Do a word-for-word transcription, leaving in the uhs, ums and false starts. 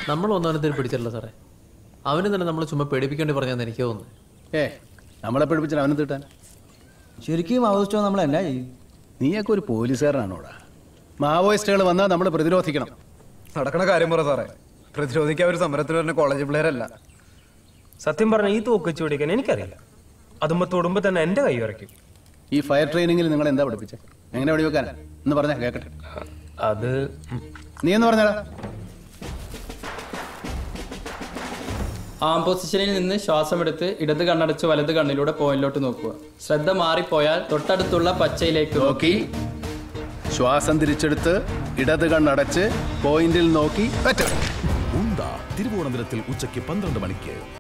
നമ്മൾ ഒന്നാനത്തിന് പിടിച്ചിട്ടില്ല സാറേ. അവന് തന്നെ നമ്മൾ ചുമ്മാ പേടിപ്പിക്കേണ്ടി പറഞ്ഞാന്ന് എനിക്ക് തോന്നുന്നു. ഏ നമ്മളെ പേടിപ്പിച്ചാൽ അവനെ തീട്ടാൻ. ശരിക്കും മാവോയിസ്റ്റോ നമ്മൾ എന്നാ ചെയ്യും? നീയൊക്കെ ഒരു പോലീസുകാരനാണോടാ? മാവോയിസ്റ്റുകൾ വന്നാൽ നമ്മൾ പ്രതിരോധിക്കണം. നടക്കണ കാര്യം പറ സാറേ. പ്രതിരോധിക്കാൻ ഒരു സമരത്തിൽ വരുന്ന കോളേജ് പിള്ളേരല്ല. സത്യം പറഞ്ഞ ഈ തോക്ക് വെച്ച് പിടിക്കാൻ എനിക്കറിയില്ല. അതുമ്പോ തൊടുമ്പോ തന്നെ എന്റെ കൈ വരയ്ക്കും. ഈ ഫയർ ട്രെയിനിങ്ങിൽ നിങ്ങൾ എന്താ പഠിപ്പിച്ചേ? എങ്ങനെ വെടിവെക്കാനാ എന്ന് പറഞ്ഞാ കേക്കട്ടെ. അത് നീ എന്ന് പറഞ്ഞാടാ. ആം പൊസിഷനിൽ നിന്ന് ശ്വാസമെടുത്ത് ഇടത് കണ്ണടച്ച് വലത് കണ്ണിലൂടെ പോയിന്റിലോട്ട് നോക്കുക. ശ്രദ്ധ മാറിപ്പോയാൽ തൊട്ടടുത്തുള്ള പച്ചയിലേക്ക് നോക്കി ശ്വാസം തിരിച്ചെടുത്ത് ഇടത് കണ്ണടച്ച് പോയിന്റിൽ നോക്കി. തിരുവോണന്തരത്തിൽ ഉച്ചയ്ക്ക് പന്ത്രണ്ട് മണിക്ക്.